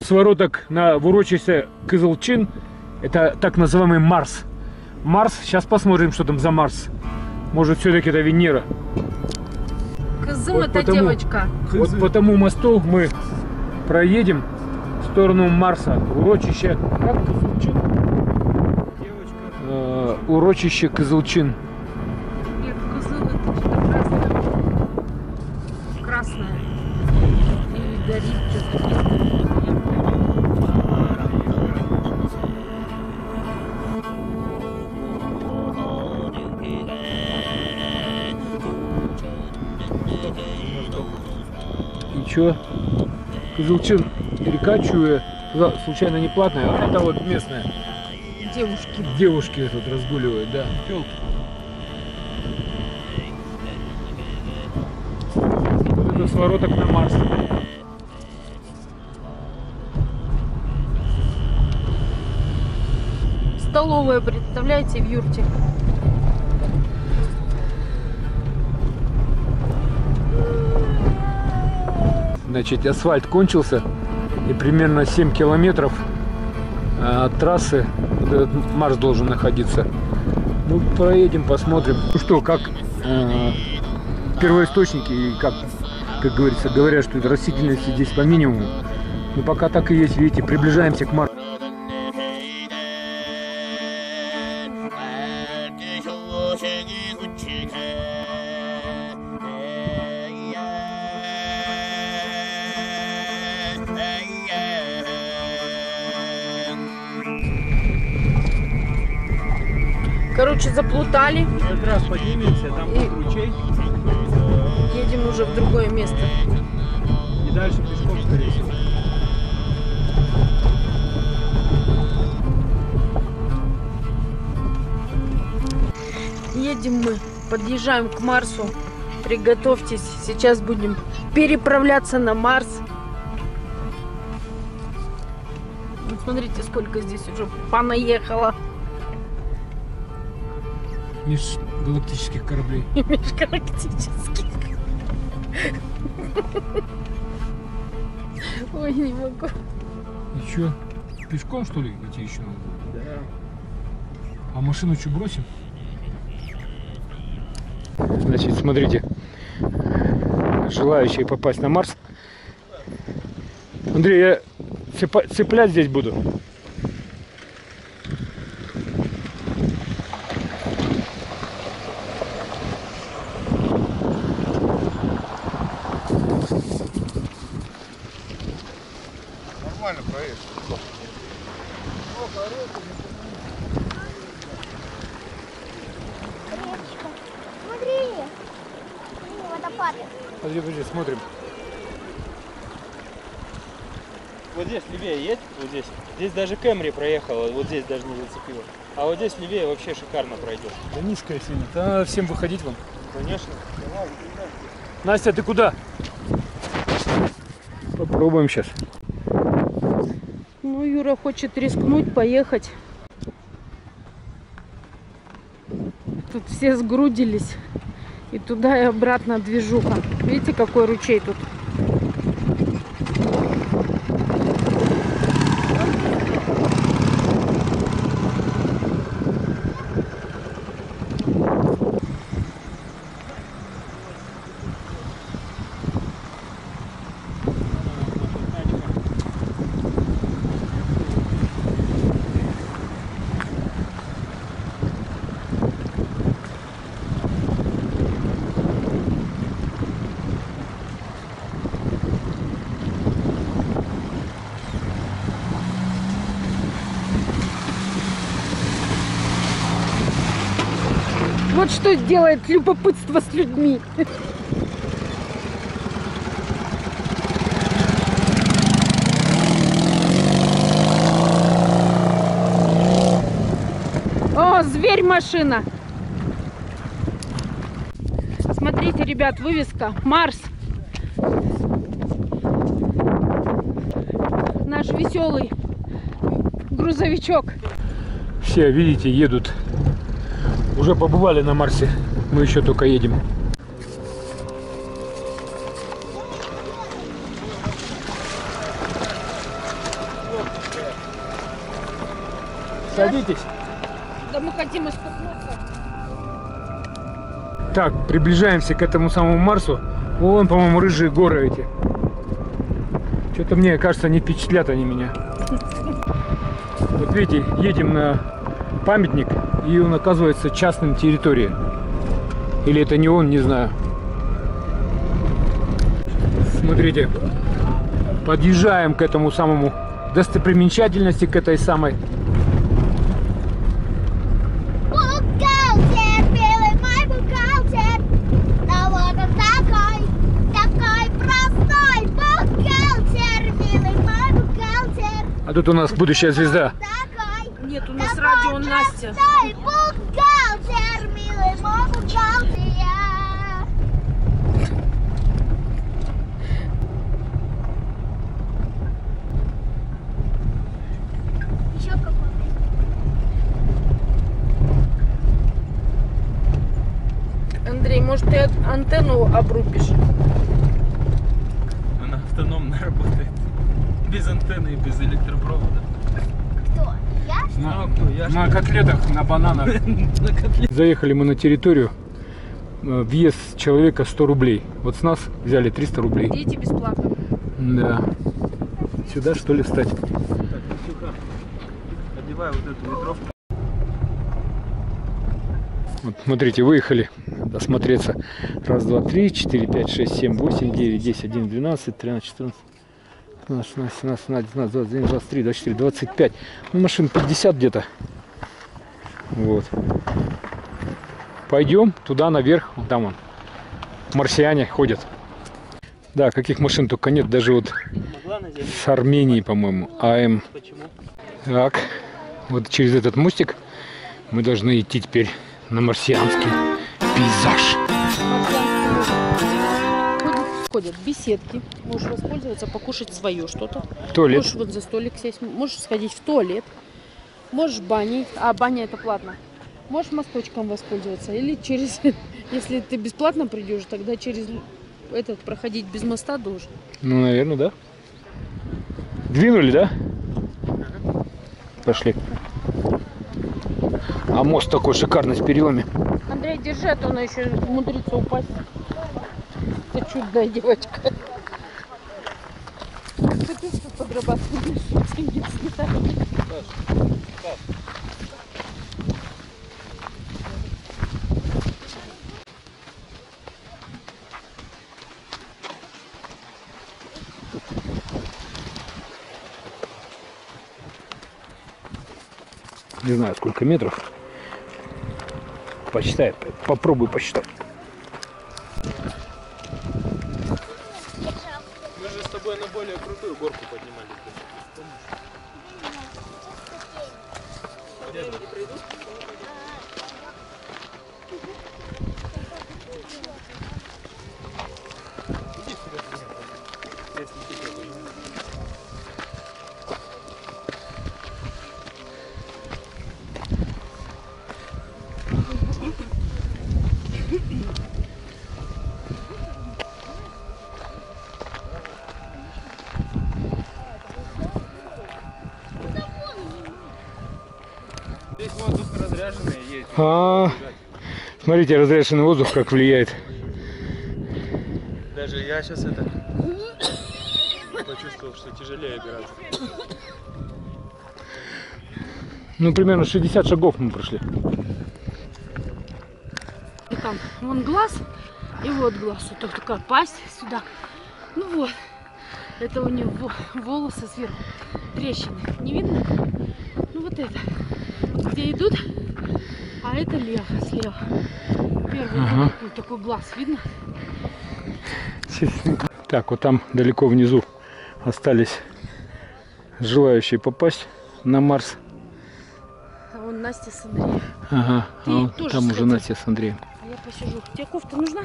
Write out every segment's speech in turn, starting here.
свороток в урочище Кызылчин. Это так называемый Марс. Марс. Сейчас посмотрим, что там за Марс. Может, все-таки это Венера. Кызым вот это девочка. Вот по тому мосту мы проедем в сторону Марса. Урочище. Как Кызылчин? Девочка. Урочище Кызылчин. Нет, Кызыл это что-то красное. Красное. И горит что-то. И чё? Кызылчин, река Чуя, случайно не платная, а это вот местная. Девушки. Девушки тут разгуливают, да. Вот это свороток на Марс. Столовая, представляете, в юрте. Значит, асфальт кончился, и примерно 7 километров от трассы этот Марс должен находиться. Ну, проедем, посмотрим. Ну что, как первоисточники, и как говорится, говорят, что растительности здесь по минимуму. Но пока так и есть, видите, приближаемся к Марсу. Короче, заплутали. Как раз поднимемся, там ручей. Едем уже в другое место. И дальше пешком, скорее всего. Едем мы, подъезжаем к Марсу. Приготовьтесь, сейчас будем переправляться на Марс. Вот смотрите, сколько здесь уже понаехало. Межгалактических кораблей. Межгалактических. Ой, не могу. И чё? Пешком, что ли, идти еще надо? Да. А машину что, бросим? Значит, смотрите. Желающие попасть на Марс. Андрей, я цеплять здесь буду. Нормально проедешь. Речка. Смотри. Водопад. Подожди, смотрим. Вот здесь левее есть, вот здесь. Здесь даже Кэмри проехала, вот здесь даже не зацепила. А вот здесь левее вообще шикарно пройдет. Да низкая сильно. Да надо всем выходить вон. Конечно. Настя, ты куда? Попробуем сейчас. Ну, Юра хочет рискнуть, поехать. Тут все сгрудились. И туда и обратно движуха. Видите, какой ручей тут? Вот что делает любопытство с людьми. О, зверь-машина. Смотрите, ребят, вывеска Марс. Наш веселый грузовичок. Все, видите, едут. Уже побывали на Марсе. Мы еще только едем. Садитесь. Да мы хотим испугнуться. Так, приближаемся к этому самому Марсу. Вон, по-моему, рыжие горы эти. Что-то мне кажется, не впечатлят они меня. Вот видите, едем на памятник, и он оказывается частным территорией. Или это не он, не знаю. Смотрите, подъезжаем к этому самому достопримечательности, к этой самой. Бухгалтер, белый мой бухгалтер. Да вот он такой простой бухгалтер, милый мой бухгалтер. А тут у нас будущая звезда. Такой, Нет, у нас радио Настя. простой бухгалтер, милый мой бухгалтер. Еще какой-то. Андрей, может ты антенну обрубишь? Она автономно работает. Без антенны и без электропровода. Кто? Я? На котлетах, на бананах. На котле. Заехали мы на территорию. Въезд человека 100 рублей. Вот с нас взяли 300 рублей. Дети бесплатно. Да. Сюда что ли встать? Так, Настюха, одевай вот эту ветровку. Вот, смотрите, выехали осмотреться. Раз, два, три, 4, 5, 6, 7, 8, 9, 10, 11, 12, 13, 14, 15, 16, 17, 18, 19, 21, 23, 24, 25. Ну, машин 50 где-то. Вот. Пойдем туда наверх. Вон там он. Марсиане ходят. Да, каких машин только нет. Даже вот Могла на землю? с Армении, по-моему. АМ. Почему? Так. Вот через этот мостик мы должны идти теперь на марсианский пейзаж. Ходят беседки. Можешь воспользоваться, покушать свое что-то. Туалет. Можешь вот за столик сесть. Можешь сходить в туалет. Можешь баней. А баня это платно. Можешь мосточком воспользоваться. Или через... Если ты бесплатно придешь, тогда через этот проходить без моста должен. Ну, наверное, да. Двинули, да? Пошли. А мост такой шикарный с перилами. Андрей, держи, а то она еще умудрится упасть. Ты чудная девочка. Ты что подрабатываешь? Деньги съедаешь. Не знаю, сколько метров. Посчитай, попробуй посчитать. Мы же с тобой на более крутую горку поднимались. Здесь воздух разряженный есть. Смотрите, разряженный воздух как влияет. Даже я сейчас это почувствовал, что тяжелее гораздо. Ну, примерно 60 шагов мы прошли. И там вон глаз, и вот глаз. Вот такая пасть сюда. Ну вот. Это у него волосы сверху. Трещины. Не видно? Ну вот это. Где идут, а это лев слева. Первый такой глаз. Видно? Так, вот там далеко внизу остались желающие попасть на Марс. А вон Настя с Андреем. Ага, Ты а вон тоже там уже сходи. Настя с Андреем. А я посижу. Тебе кофта нужна?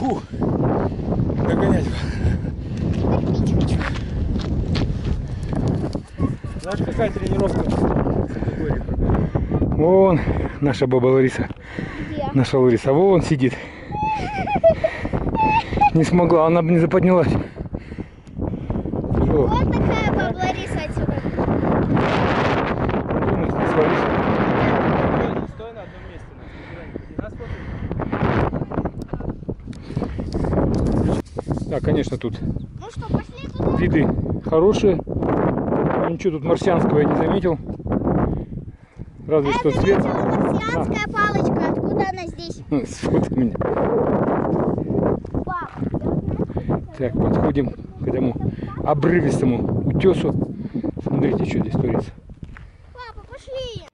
Фу. Догонять. Знаешь, какая тренировка? Вон наша баба Лариса. Где? Наша Лариса. Вон сидит. Не смогла, она бы не заподнялась. Тяжело. Вот такая баба Лариса отсюда. Не свалишь. Стой на одном месте. Нас фото. Да, конечно, тут Ну что, пошли туда? виды хорошие. Но ничего тут марсианского я не заметил. Разве Я что свет. заметила марсианская палочка. Откуда она здесь? Свет у меня. Пап, Так, подходим к этому обрывистому утесу. Смотрите, что здесь творится. папа, пошли.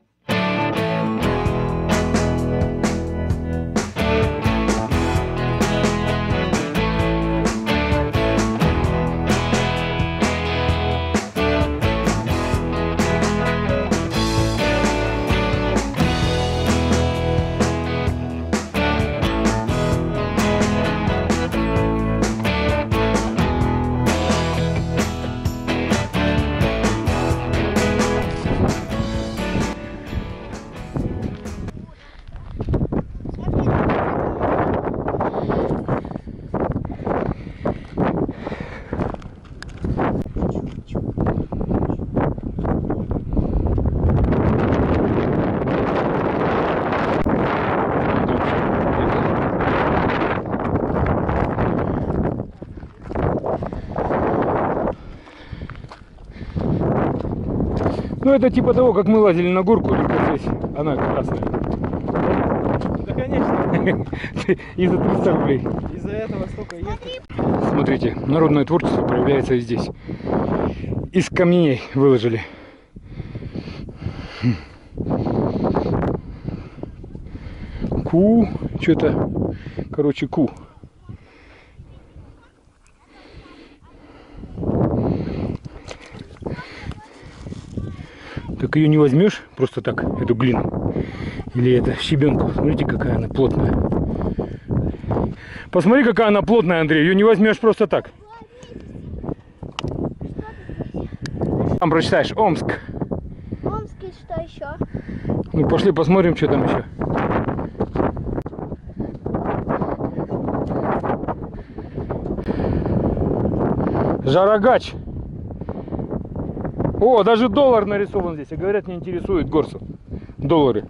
Ну это типа того, как мы лазили на горку, только здесь она красная. Да, конечно. И за 300 рублей. Из-за этого столько ехать. Смотрите, народное творчество проявляется и здесь. Из камней выложили. Ку, что-то, короче, ку. Так ее не возьмешь просто так, эту глину. Или это щебенку. Смотрите, какая она плотная. Посмотри, какая она плотная, Андрей. Ее не возьмешь просто так. Там прочитаешь Омск. Омский, что еще? Ну пошли посмотрим, что там еще. Жарогач. О, даже доллар нарисован здесь. И говорят, не интересует горцев. Доллары.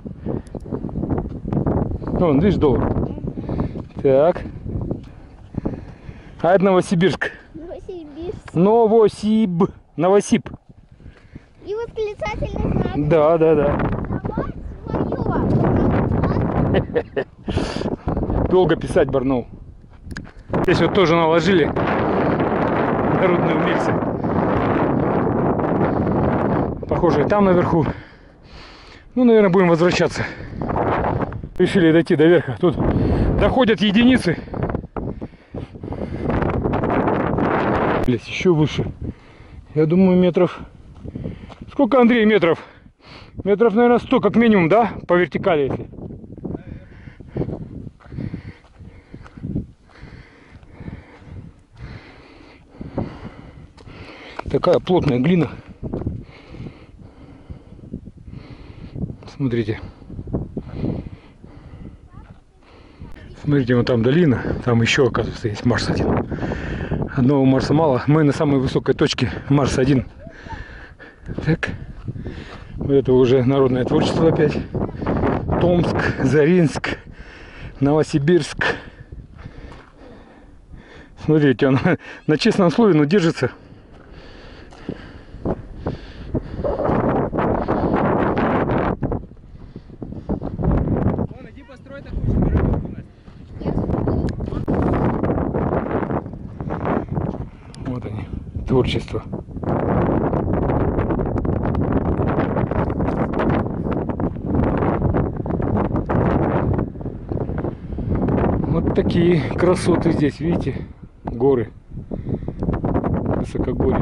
Вон, видишь, доллар. Так. А это Новосибирск. Новосибирск. Новосиб. Новосиб. И восклицательный знак. Да, да, да. Давай свое. Долго писать Барнаул. Здесь вот тоже наложили народные умельцы. Похоже, и там наверху. Ну, наверное, будем возвращаться. Решили дойти до верха. Тут доходят единицы. Блять, еще выше. Я думаю, метров... Сколько, Андрей, метров? Метров, наверное, 100 как минимум, да? По вертикали, если. Такая плотная глина. Смотрите. Смотрите, вон там долина. Там еще, оказывается, есть Марс-1. Одного Марса мало. Мы на самой высокой точке Марс-1. Так. Вот это уже народное творчество опять. Томск, Заринск, Новосибирск. Смотрите, он на честном слове, но держится. Вон, иди построй такую же пирамидку, Настя. Вот они, творчество. Вот такие красоты здесь, видите? Горы. Высокогорье.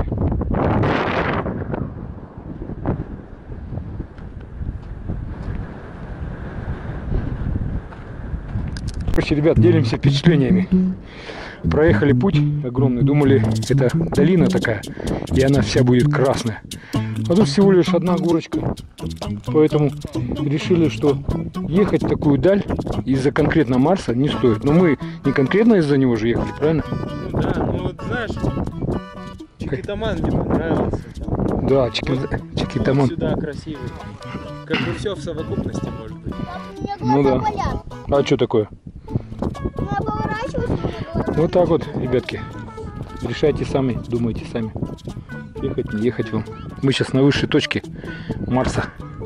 Короче, ребят, делимся впечатлениями. Проехали путь огромный, думали, это долина такая, и она вся будет красная. А тут всего лишь одна горочка. Поэтому решили, что ехать в такую даль из-за конкретно Марса не стоит. Но мы не конкретно из-за него же ехали, правильно? Ну да, ну вот знаешь, Чикитаман мне понравился. Там. Да, Вот Чикитаман. сюда красивый. Как бы все в совокупности может быть. У меня Ну глаза да. болят. А что такое? Я поворачиваюсь, у меня глаза. Вот так вот, ребятки. Решайте сами, думайте сами. Ехать, не ехать вам. Мы сейчас на высшей точке Марса.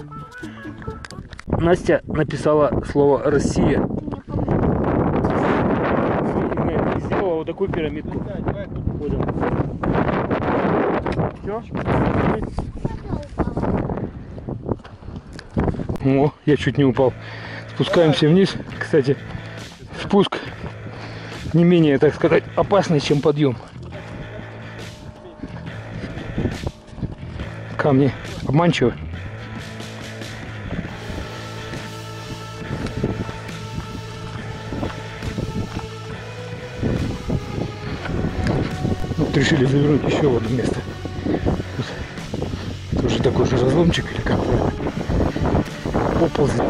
Настя написала слово «Россия». И сделала вот такую пирамидку. Все? О, я чуть не упал. Спускаемся вниз. Кстати, спуск не менее, так сказать, опасный, чем подъем. Камни обманчивы. Вот решили завернуть еще в одно место. Тут тоже такой же разломчик или как правильно? Поползли.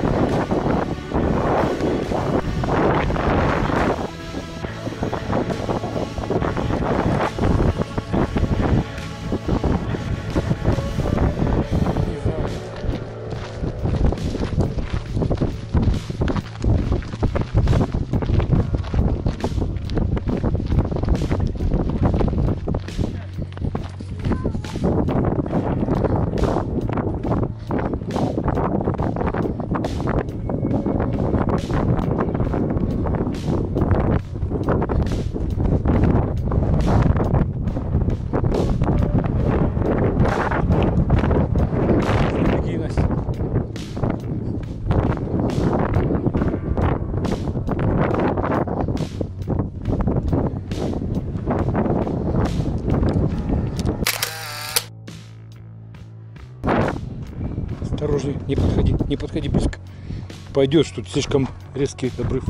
Осторожней, не подходи близко. Пойдет, что тут слишком резкий обрыв.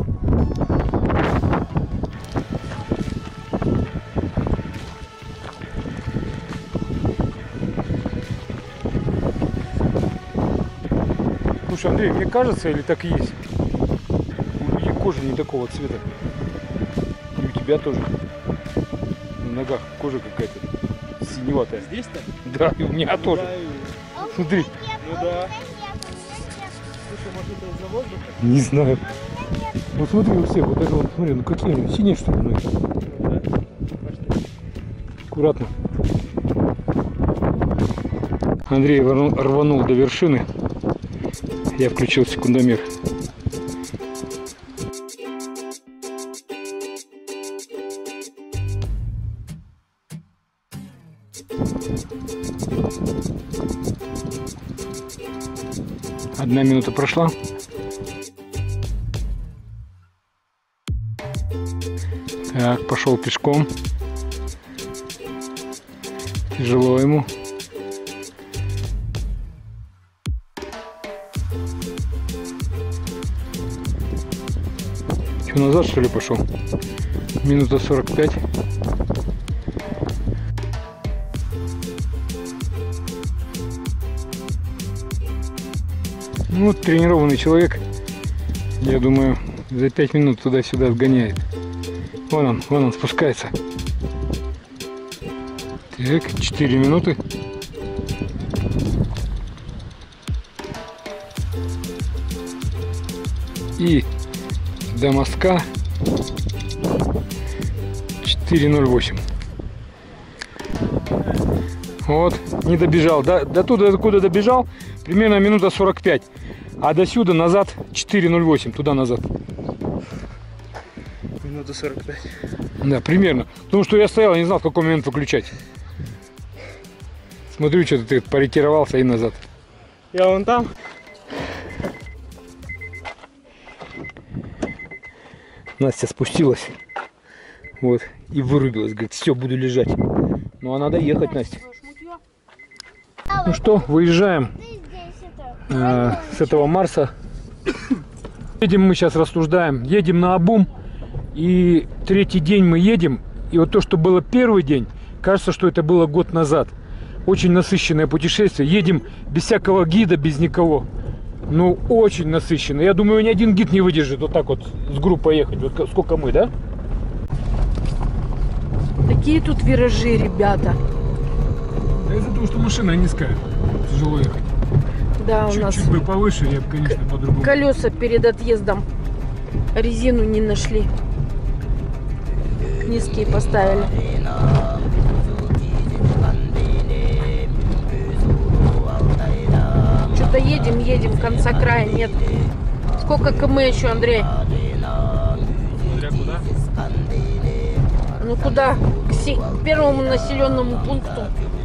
Слушай, Андрей, мне кажется, или так и есть? У людей кожа не такого цвета. И у тебя тоже. На ногах кожа какая-то синеватая. Здесь-то? Да, и у меня тоже. Смотри. Ну да. Слушай, может это из-за воздуха? Не знаю. Вот смотри, у всех, вот даже вот, смотри, ну какие они, синие что ли ноги? Да. Пошли. Аккуратно. Андрей рванул до вершины. Я включил секундомер. Одна минута прошла. Так, пошел пешком. Тяжело ему. Что, назад что ли пошел? Минута 45. Ну, вот тренированный человек, я думаю, за 5 минут туда-сюда сгоняет. Вон он спускается. Так, 4 минуты. И до мостка 4:08. Вот, не добежал. До туда, докуда добежал, примерно минута 45. А до сюда назад 4:08, туда-назад. Минута 45. Да, примерно. Потому что я стоял, не знал, в какой момент выключать. Смотрю, что ты порекировался и назад. Я вон там. Настя спустилась. Вот. И вырубилась. Говорит, все, буду лежать. Ну, а надо ехать, Настя. Ну что, выезжаем Ты здесь это. с этого Марса. Едем мы сейчас, рассуждаем. Едем на Абум. И третий день мы едем. И вот то, что было первый день, кажется, что это было год назад. Очень насыщенное путешествие. Едем без всякого гида, без никого. Ну, очень насыщенно. Я думаю, ни один гид не выдержит вот так вот с группой ехать. Вот сколько мы, да? Такие тут виражи, ребята. Да из-за того, что машина низкая. Тяжело ехать. Да, у нас Чуть-чуть бы повыше, я бы, конечно, по-другому. колеса перед отъездом. Резину не нашли. Низкие поставили. Что-то едем, конца края нет. Сколько км еще, Андрей? Смотря куда. Ну куда? К первому населенному пункту.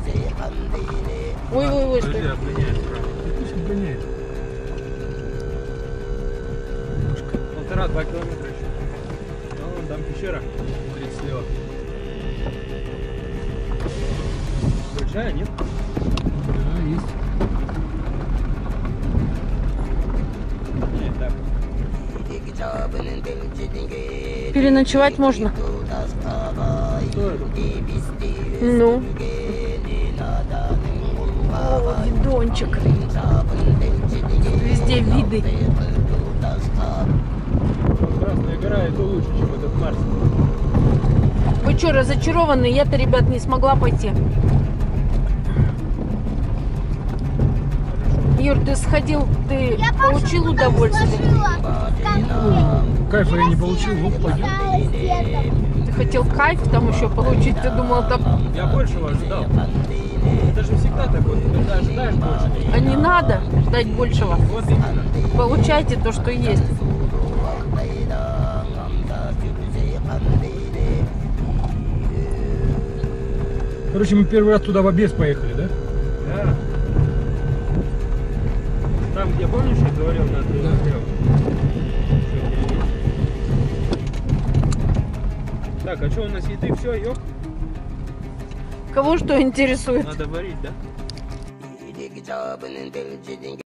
Ой, что это? Гоняет. 1,5-2 километра еще. Ну, вон там пещера. 30 слева. Большая, нет? Да, есть. Нет, так. Переночевать можно? Ну. О, видончик. Везде виды. Красная гора это лучше, чем этот Марс. Вы что, разочарованы? Я-то, ребят, не смогла пойти. Юр, ты сходил, ты получил удовольствие? Кайфа я не получил, ну пойдем. Ты хотел кайф там еще получить? Ты думал, там... Я большего ожидал. Это же всегда так вот, когда ожидаешь больше. А не надо ждать большего. Вот именно. Получайте то, что есть. Короче, мы первый раз туда в объезд поехали, да? Да. Там, где, помнишь, я говорил, надо сделать? Так, а что у нас еды? Все, ёп? Кого что интересует? Надо варить, да?